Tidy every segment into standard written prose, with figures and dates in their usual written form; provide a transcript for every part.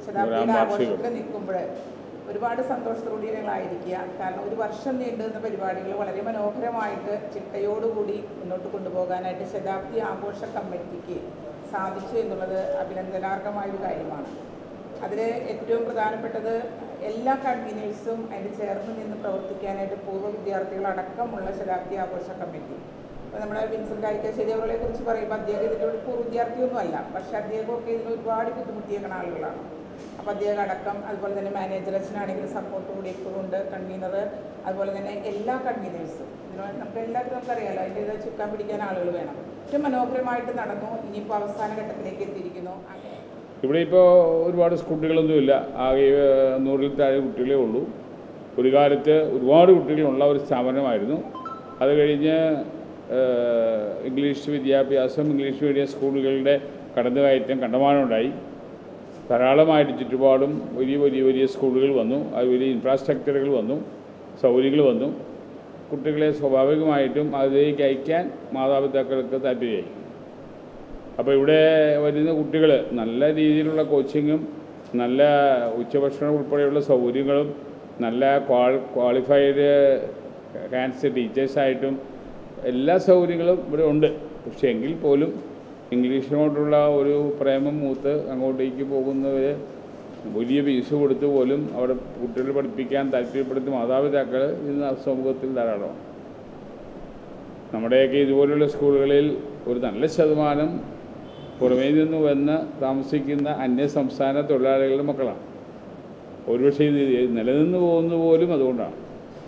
ശതാബ്ദിയുടെ ആഘോഷത്തിൽ നിൽക്കുമ്പോൾ ഒരുപാട് സന്തോഷത്തോടെ ഞങ്ങളായിരിക്കുക. കാരണം ഒരു വർഷം നീണ്ടുനിന്ന പരിപാടികൾ വളരെ മനോഹരമായിട്ട് ചിട്ടയോടുകൂടി മുന്നോട്ട് കൊണ്ടുപോകാനായിട്ട് ശതാബ്ദി ആഘോഷ കമ്മിറ്റിക്ക് സാധിച്ചു എന്നുള്ളത് അഭിനന്ദനാർഹമായൊരു കാര്യമാണ്. അതിൽ ഏറ്റവും പ്രധാനപ്പെട്ടത് എല്ലാ കൺവീനേഴ്സും അതിന് ചേർന്ന് നിന്ന് പ്രവർത്തിക്കാനായിട്ട് പൂർവ്വ വിദ്യാർത്ഥികളടക്കമുള്ള ശതാബ്ദി ആഘോഷ കമ്മിറ്റി. അപ്പോൾ നമ്മുടെ വിൻസെൻ്റ് ആരിക്കാശ്ശേരി അവരെ കുറിച്ച് പറയുമ്പോൾ അദ്ദേഹം ഇതിൻ്റെ ഒരു പൂർവ്വ വിദ്യാർത്ഥിയൊന്നുമല്ല, പക്ഷേ അദ്ദേഹമൊക്കെ ഇതിന് ഒരുപാട് ബുദ്ധിമുട്ടിയേക്കുന്ന ആളുകളാണ്. അപ്പോൾ അദ്ദേഹം അടക്കം, അതുപോലെ തന്നെ മാനേജർ അച്ഛനാണെങ്കിലും സപ്പോർട്ട് കൂടി എപ്പോഴും ഉണ്ട്, കൺവീനർ, അതുപോലെ തന്നെ എല്ലാ കൺവീനേഴ്സും. നമുക്ക് എല്ലാവർക്കും നമുക്കറിയാമല്ലോ, അതിൻ്റെ ഇത് ചുക്കാൻ പിടിക്കാൻ ആളുകൾ വേണം. ഏറ്റവും മനോഹരമായിട്ട് നടന്നു. ഇനിയിപ്പോൾ അവസാന ഘട്ടത്തിലേക്ക് എത്തിയിരിക്കുന്നു. ഇവിടെ ഇപ്പോൾ ഒരുപാട് കുട്ടികളൊന്നുമില്ല, ആകെ 100-ൽ താഴെ കുട്ടികളേ ഉള്ളൂ. ഒരു കാലത്ത് ഒരുപാട് കുട്ടികളുള്ള ഒരു സ്ഥാപനമായിരുന്നു. അത് കഴിഞ്ഞ് ഇംഗ്ലീഷ് വിദ്യാഭ്യാസം, ഇംഗ്ലീഷ് മീഡിയം സ്കൂളുകളുടെ കടന്നുകയറ്റം കണ്ടമാനമുണ്ടായി. ധാരാളമായിട്ട് ചുറ്റുപാടും വലിയ സ്കൂളുകൾ വന്നു, അത് വലിയ ഇൻഫ്രാസ്ട്രക്ചറുകൾ വന്നു, സൗകര്യങ്ങൾ വന്നു. കുട്ടികളെ സ്വാഭാവികമായിട്ടും അതിലേക്ക് അയക്കാൻ മാതാപിതാക്കൾക്ക് താല്പര്യമായി. അപ്പോൾ ഇവിടെ വരുന്ന കുട്ടികൾ നല്ല രീതിയിലുള്ള കോച്ചിങ്ങും നല്ല ഉച്ചഭക്ഷണം ഉൾപ്പെടെയുള്ള സൗകര്യങ്ങളും നല്ല ക്വാളിഫൈഡ് ഹാൻഡ്സ് ടീച്ചേഴ്സായിട്ടും എല്ലാ സൗകര്യങ്ങളും ഇവിടെ ഉണ്ട്. പക്ഷേ എങ്കിൽ പോലും ഇംഗ്ലീഷിനോടുള്ള ഒരു പ്രേമം മൂത്ത് അങ്ങോട്ടേക്ക് പോകുന്നവർ വലിയ ഫീസ് കൊടുത്ത് പോലും അവിടെ കുട്ടികളെ പഠിപ്പിക്കാൻ താല്പര്യപ്പെടുന്ന മാതാപിതാക്കൾ ഇന്ന് സമൂഹത്തിൽ ധാരാളമാണ്. നമ്മുടെയൊക്കെ ഇതുപോലുള്ള സ്കൂളുകളിൽ ഒരു നല്ല ശതമാനം പുറമേ നിന്ന് വന്ന് താമസിക്കുന്ന അന്യസംസ്ഥാന തൊഴിലാളികളുടെ മക്കളാണ്. ഒരുപക്ഷെ ഇത് നിലനിന്ന് പോകുന്ന പോലും അതുകൊണ്ടാണ്.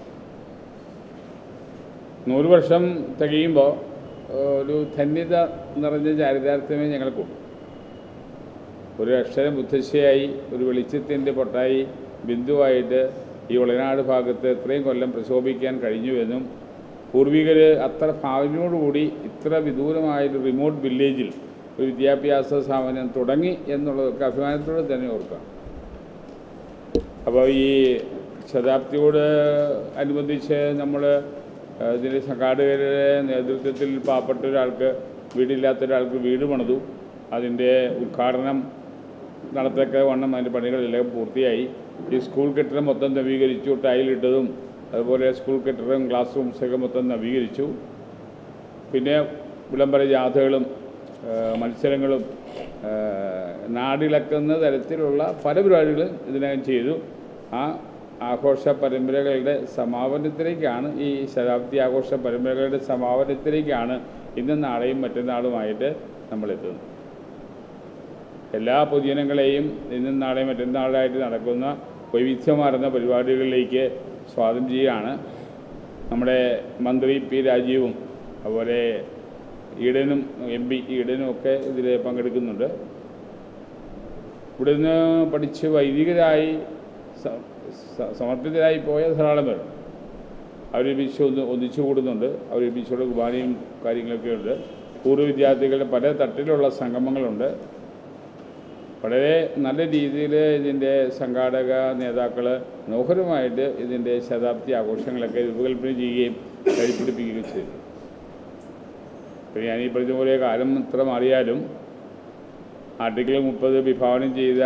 100 വർഷം തികയുമ്പോൾ ഒരു ധന്യത നിറഞ്ഞ ചാരിതാർത്ഥ്യമേ ഞങ്ങൾക്കുള്ളൂ. ഒരു അക്ഷരം മുത്തശ്ശിയായി, ഒരു വെളിച്ചത്തിൻ്റെ പൊട്ടായി, ബിന്ദുവായിട്ട് ഈ വളനാട് ഭാഗത്ത് ഇത്രയും കൊല്ലം പ്രശോഭിക്കാൻ കഴിഞ്ഞുവെന്നും പൂർവികർ അത്ര ഭാവനയോടുകൂടി ഇത്ര വിദൂരമായൊരു റിമോട്ട് വില്ലേജിൽ ഒരു വിദ്യാഭ്യാസ സ്ഥാപനം തുടങ്ങി എന്നുള്ളതൊക്കെ അഭിമാനത്തോടെ തന്നെ ഓർക്കാം. അപ്പോൾ ഈ ശതാബ്ദിയോട് അനുബന്ധിച്ച് നമ്മൾ ഇതിൻ്റെ സംഘാടകരുടെ നേതൃത്വത്തിൽ പാവപ്പെട്ട ഒരാൾക്ക്, വീടില്ലാത്ത ഒരാൾക്ക് വീട് പണിതു. അതിൻ്റെ ഉദ്ഘാടനം നടത്തക്ക വണ്ണം അതിൻ്റെ പണികളെല്ലാം പൂർത്തിയായി. ഈ സ്കൂൾ കെട്ടിടം മൊത്തം നവീകരിച്ചു, ടൈലിട്ടതും അതുപോലെ സ്കൂൾ കെട്ടിടം ക്ലാസ് റൂംസൊക്കെ മൊത്തം നവീകരിച്ചു. പിന്നെ വിളംബര ജാഥകളും മത്സരങ്ങളും നാടിളക്കുന്ന തരത്തിലുള്ള പല പരിപാടികളും ഇതിനകം ചെയ്തു. ആ ആഘോഷ പരമ്പരകളുടെ സമാപനത്തിലേക്കാണ്, ഈ ശതാബ്ദി ആഘോഷ പരമ്പരകളുടെ സമാപനത്തിലേക്കാണ് ഇന്നും നാളെയും മറ്റന്നാളുമായിട്ട് നമ്മളെത്തുന്നത്. എല്ലാ പൊതുജനങ്ങളെയും ഇന്നും നാളെയും മറ്റന്നാളായിട്ട് നടക്കുന്ന വൈവിധ്യമാർന്ന പരിപാടികളിലേക്ക് സ്വാഗതം ചെയ്യുകയാണ്. നമ്മുടെ മന്ത്രി പി രാജീവും അതുപോലെ ഈഡനും MP ഈഡനും ഒക്കെ ഇതിൽ പങ്കെടുക്കുന്നുണ്ട്. ഇവിടുന്ന് പഠിച്ച് വൈദികരായി സമർപ്പിതരായി പോയ ധാരാളം പേർ അവരൊരുമിച്ച് ഒന്നിച്ചു കൂടുന്നുണ്ട്. അവരൊരുമിച്ചുള്ള കുർബാനയും കാര്യങ്ങളൊക്കെ ഉണ്ട്. പൂർവ്വ വിദ്യാർത്ഥികളുടെ പല തട്ടിലുള്ള സംഗമങ്ങളുണ്ട്. വളരെ നല്ല രീതിയിൽ ഇതിൻ്റെ സംഘാടക നേതാക്കൾ മനോഹരമായിട്ട് ഇതിൻ്റെ ശതാബ്ദി ആഘോഷങ്ങളൊക്കെ രൂപകൽപ്പന ചെയ്യുകയും കഴിപ്പിടിപ്പിക്കുകയും ചെയ്തു. പിന്നെ ഞാനീ പറഞ്ഞതുപോലെ കാലം ഇത്ര മാറിയാലും ആർട്ടിക്കിൾ 30 വിഭാവനം ചെയ്ത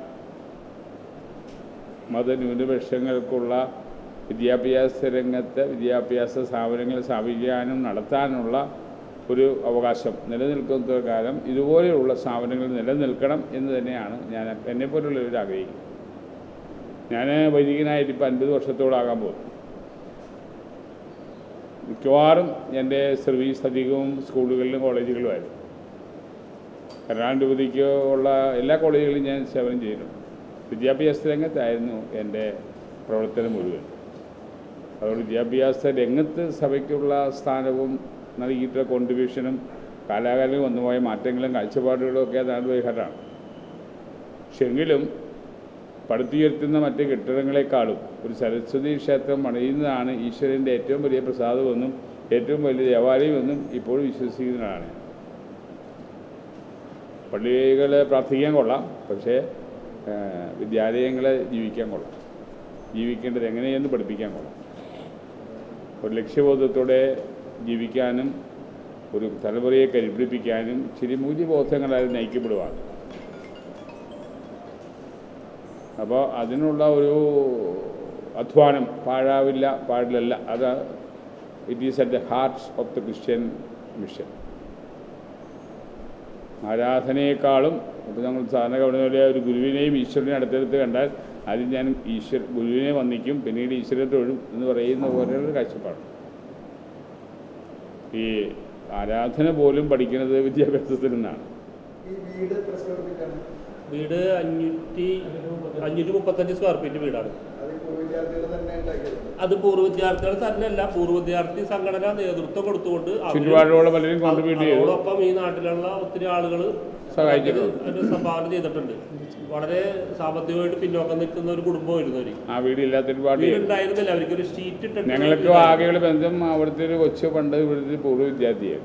മതന്യൂനപക്ഷങ്ങൾക്കുള്ള വിദ്യാഭ്യാസ രംഗത്ത് വിദ്യാഭ്യാസ സ്ഥാപനങ്ങൾ സ്ഥാപിക്കാനും നടത്താനുള്ള ഒരു അവകാശം നിലനിൽക്കുന്ന കാലം ഇതുപോലെയുള്ള സ്ഥാപനങ്ങൾ നിലനിൽക്കണം എന്ന് തന്നെയാണ് ഞാൻ എന്നെപ്പോലുള്ളവർ ആഗ്രഹിക്കുന്നത്. ഞാൻ വൈദികനായിട്ട് ഇപ്പോൾ 50 വർഷത്തോടാകാൻ പോകും. മിക്കവാറും എൻ്റെ സർവീസ് അധികവും സ്കൂളുകളിലും കോളേജുകളിലുമായിരുന്നു. എറണാകുളം രൂപതയ്ക്ക് ഉള്ള എല്ലാ കോളേജുകളിലും ഞാൻ സേവനം ചെയ്തിട്ടുണ്ട്. വിദ്യാഭ്യാസ രംഗത്തായിരുന്നു എൻ്റെ പ്രവർത്തനം മുഴുവൻ. അതുകൊണ്ട് വിദ്യാഭ്യാസ രംഗത്ത് സഭയ്ക്കുള്ള സ്ഥാനവും നൽകിയിട്ടുള്ള കോൺട്രിബ്യൂഷനും കാലാകാലം വന്നുപോയ മാറ്റങ്ങളും കാഴ്ചപ്പാടുകളും ഒക്കെ അതാണ് വൈകാട്ടാണ്. പക്ഷെ എങ്കിലും പടുത്തുയർത്തുന്ന മറ്റ് കെട്ടിടങ്ങളെക്കാളും ഒരു സരസ്വതി ക്ഷേത്രം പണിയുന്നതാണ് ഈശ്വരൻ്റെ ഏറ്റവും വലിയ പ്രസാദമെന്നും ഏറ്റവും വലിയ ദേവാലയമെന്നും ഇപ്പോഴും വിശ്വസിക്കുന്നതാണ്. പള്ളികൾ പ്രാർത്ഥിക്കാൻ കൊള്ളാം, പക്ഷേ വിദ്യാലയങ്ങളെ ജീവിക്കാൻ കൊള്ളാം. ജീവിക്കേണ്ടത് എങ്ങനെയെന്ന് പഠിപ്പിക്കാൻ കൊള്ളാം. ഒരു ലക്ഷ്യബോധത്തോടെ ജീവിക്കാനും ഒരു തലമുറയെ കരുപിടിപ്പിക്കാനും ചില മൂല്യബോധങ്ങളാൽ നയിക്കപ്പെടുവാണ്. അപ്പോൾ അതിനുള്ള ഒരു അധ്വാനം പാടില്ല. അത് it is at the hearts of the Christian mission. ആരാധനയെക്കാളും അപ്പോൾ ഞങ്ങൾ സാധാരണ ഗവൺമെൻറ് ഒരു ഗുരുവിനെയും ഈശ്വരനെയും അടുത്തടുത്ത് കണ്ടാൽ ആദ്യം ഞാൻ ഗുരുവിനെ വന്ദിക്കും, പിന്നീട് ഈശ്വരനെ തൊഴും എന്ന് പറയുന്ന പോലെയുള്ള കാഴ്ചപ്പാട്. ഈ ആരാധന പോലും പഠിക്കുന്നത് വിദ്യാഭ്യാസത്തിൽ നിന്നാണ്. വീട് 535 സ്ക്വയർ ഫീറ്റ് വീടാണ്. അത് പൂർവ്വ വിദ്യാർത്ഥികൾ തന്നെയല്ല, പൂർവ്വ വിദ്യാർത്ഥി സംഘടന നേതൃത്വം കൊടുത്തുകൊണ്ട് അതോടൊപ്പം ഈ നാട്ടിലുള്ള ഒത്തിരി ആളുകൾ സംഭാവന ചെയ്തിട്ടുണ്ട്. വളരെ സാമ്പത്തികമായിട്ട് പിന്നോക്കം നിൽക്കുന്ന ഒരു കുടുംബമായിരുന്നു അവർ. ആ വീടുണ്ടായിരുന്നില്ല, അവർക്കൊരു ഷീറ്റ് ഇട്ടിട്ട്. ഞങ്ങൾക്ക് ആകെയുള്ള ബന്ധം അവിടുത്തെ ഒരു കൊച്ചു പണ്ട് ഇവിടുത്തെ പൂർവ്വ വിദ്യാർത്ഥിയാണ്.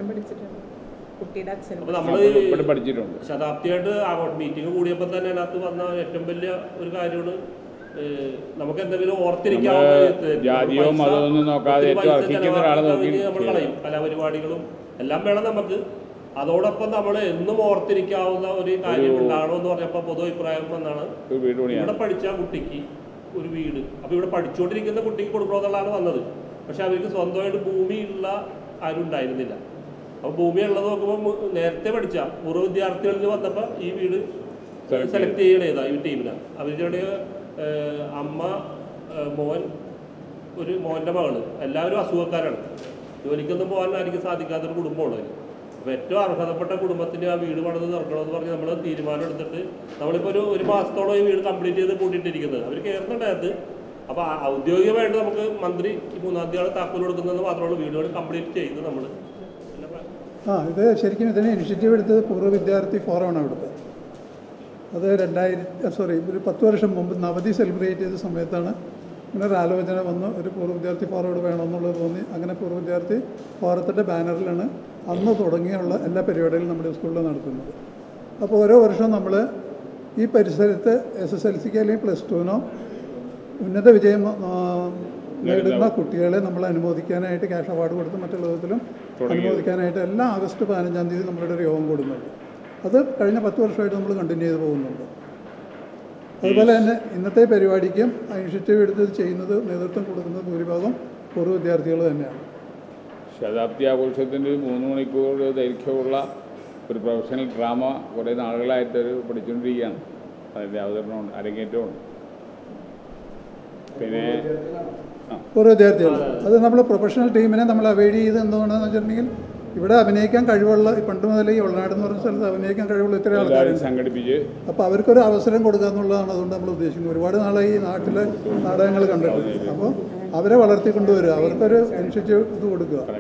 അപ്പൊ നമ്മള് ശതാബ്ദിയായിട്ട് മീറ്റിംഗ് കൂടിയപ്പോൾ തന്നെ അതിനകത്ത് വന്ന ഏറ്റവും വലിയ ഒരു കാര്യമാണ് നമുക്ക് എന്തെങ്കിലും ജാതിയോ മതമൊന്നും നോക്കാതെ നമ്മൾ കളയും. കലാപരിപാടികളും എല്ലാം വേണം നമുക്ക്. അതോടൊപ്പം നമ്മൾ എന്നും ഓർത്തിരിക്കാവുന്ന ഒരു കാര്യം ഉണ്ടാകണം എന്ന് പറഞ്ഞപ്പോൾ പൊതു അഭിപ്രായം വന്നാണ് ഇവിടെ പഠിച്ച കുട്ടിക്ക് ഒരു വീട്. അപ്പോൾ ഇവിടെ പഠിച്ചുകൊണ്ടിരിക്കുന്ന കുട്ടിക്ക് കൊടുക്കണമെന്നുള്ളതാണ് വന്നത്. പക്ഷെ അവർക്ക് സ്വന്തമായിട്ട് ഭൂമിയുള്ള ആരും ഉണ്ടായിരുന്നില്ല. അപ്പോൾ ഭൂമി ഉള്ളത് നോക്കുമ്പോൾ നേരത്തെ പഠിച്ച പൂർവ്വ വിദ്യാർത്ഥികളിൽ വന്നപ്പോൾ ഈ വീട് സെലക്ട് ചെയ്യണേതാ ഈ ടീമിനാണ്. അവരുടെ അമ്മ, മോൻ, ഒരു മോൻ്റെ മകള്, എല്ലാവരും അസുഖക്കാരാണ്. ജോലിക്കൊന്നും പോകാൻ ആയിരിക്കും സാധിക്കാത്തൊരു കുടുംബമുള്ളത്. അപ്പോൾ ഏറ്റവും അർഹതപ്പെട്ട കുടുംബത്തിന് ആ വീട് പണിത് നിർക്കണമെന്ന് പറഞ്ഞ് നമ്മൾ തീരുമാനം എടുത്തിട്ട് നമ്മളിപ്പോൾ ഒരു മാസത്തോളം ഈ വീട് കംപ്ലീറ്റ് ചെയ്ത് കൂട്ടിയിട്ടിരിക്കുന്നത്. അവർ കയറുന്നുണ്ടായത്. അപ്പോൾ ഔദ്യോഗികമായിട്ട് നമുക്ക് മന്ത്രി 3-ാം തീയതി താക്കോൽ കൊടുക്കുന്നതെന്ന് മാത്രമുള്ള വീടുകൾ കംപ്ലീറ്റ് ചെയ്ത് നമ്മൾ. ഇത് ശരിക്കും ഇതിന് ഇനിഷ്യേറ്റീവ് എടുത്തത് പൂർവ്വ വിദ്യാർത്ഥി ഫോറമാണ് അവിടുത്തെ. അത് ഒരു 10 വർഷം മുമ്പ് നവതി സെലിബ്രേറ്റ് ചെയ്ത സമയത്താണ് ഇങ്ങനെ ഒരു ആലോചന വന്ന് ഒരു പൂർവ്വ വിദ്യാർത്ഥി ഫോറം ഇവിടെ വേണമെന്നുള്ളത് തോന്നി. അങ്ങനെ പൂർവ്വ വിദ്യാർത്ഥി ഫോറത്തിൻ്റെ ബാനറിലാണ് അന്ന് തുടങ്ങിയുള്ള എല്ലാ പരിപാടികളും നമ്മുടെ സ്കൂളിൽ നടത്തുന്നത്. അപ്പോൾ ഓരോ വർഷവും നമ്മൾ ഈ പരിസരത്ത് SSLCക്ക് അല്ലെങ്കിൽ +2നോ ഉന്നത വിജയം നേടുന്ന കുട്ടികളെ നമ്മൾ അനുമോദിക്കാനായിട്ട് ക്യാഷ് അവാർഡ് കൊടുത്ത് മറ്റുള്ള വിധത്തിലും അനുമോദിക്കാനായിട്ട് എല്ലാ ആഗസ്റ്റ് 15-ാം തീയതി നമ്മളുടെ ഒരു യോഗം കൂടുന്നുണ്ട്. അത് കഴിഞ്ഞ 10 വർഷമായിട്ട് നമ്മൾ കണ്ടിന്യൂ ചെയ്ത് പോകുന്നുണ്ട്. അതുപോലെ തന്നെ ഇന്നത്തെ പരിപാടിക്കും ഇനിഷ്യേറ്റീവ് എടുത്ത് ചെയ്യുന്നത് നേതൃത്വം കൊടുക്കുന്നത് ഭൂരിഭാഗം പൂർവ്വ വിദ്യാർത്ഥികൾ തന്നെയാണ്. ശതാബ്ദി ആഘോഷത്തിൻ്റെ 3 മണിക്കൂർ ദൈർഘ്യമുള്ള ഒരു പ്രൊഫഷണൽ ഡ്രാമ കുറേ നാളുകളായിട്ട് പഠിച്ചുകൊണ്ടിരിക്കുകയാണ്. അതിൻ്റെ അവതരണമുണ്ട്, അരങ്ങേറ്റമുണ്ട്. പിന്നെ പൂർവ്വ വിദ്യാർത്ഥികൾ അത് നമ്മൾ പ്രൊഫഷണൽ ടീമിനെ നമ്മൾ അവോയ്ഡ് ചെയ്ത് എന്തുകൊണ്ടാണെന്ന് വെച്ചിട്ടുണ്ടെങ്കിൽ ഇവിടെ അഭിനയിക്കാൻ കഴിവുള്ള പണ്ട് മുതൽ ഈ ഉൾനാട് എന്ന് പറഞ്ഞ സ്ഥലത്ത് അഭിനയിക്കാൻ കഴിവുള്ള ഇത്രയും ആൾക്കാർ സംഘടിപ്പിച്ച് അപ്പോൾ അവർക്കൊരു അവസരം കൊടുക്കുക എന്നുള്ളതാണ് അതുകൊണ്ട് നമ്മൾ ഉദ്ദേശിക്കുന്നത്. ഒരുപാട് നാളെ ഈ നാട്ടിലെ നാടകങ്ങൾ കണ്ടിട്ടുണ്ട്. അപ്പോൾ അവരെ വളർത്തിക്കൊണ്ടുവരിക, അവർക്കൊരു ഇനിഷ്യേറ്റീവ് ഇത് കൊടുക്കുക.